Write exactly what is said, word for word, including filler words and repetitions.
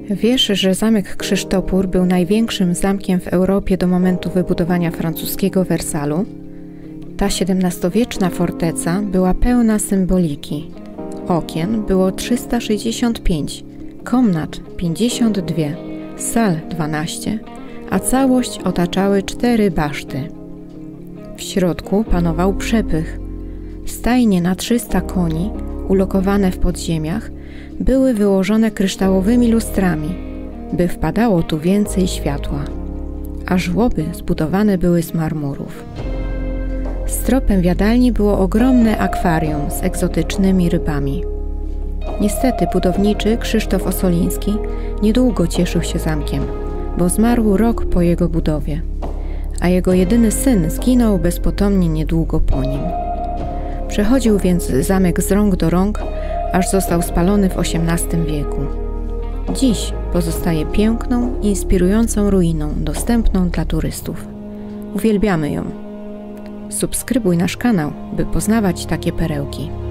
Wiesz, że zamek Krzysztopór był największym zamkiem w Europie do momentu wybudowania francuskiego Wersalu? Ta siedemnastowieczna forteca była pełna symboliki. Okien było trzysta sześćdziesiąt pięć, komnat pięćdziesiąt dwa, sal dwanaście, a całość otaczały cztery baszty. W środku panował przepych. Stajnie na trzysta koni, ulokowane w podziemiach, były wyłożone kryształowymi lustrami, by wpadało tu więcej światła, a żłoby zbudowane były z marmurów. Stropem w jadalni było ogromne akwarium z egzotycznymi rybami. Niestety budowniczy Krzysztof Ossoliński niedługo cieszył się zamkiem, bo zmarł rok po jego budowie, a jego jedyny syn zginął bezpotomnie niedługo po nim. Przechodził więc zamek z rąk do rąk, aż został spalony w osiemnastym wieku. Dziś pozostaje piękną, inspirującą ruiną, dostępną dla turystów. Uwielbiamy ją. Subskrybuj nasz kanał, by poznawać takie perełki.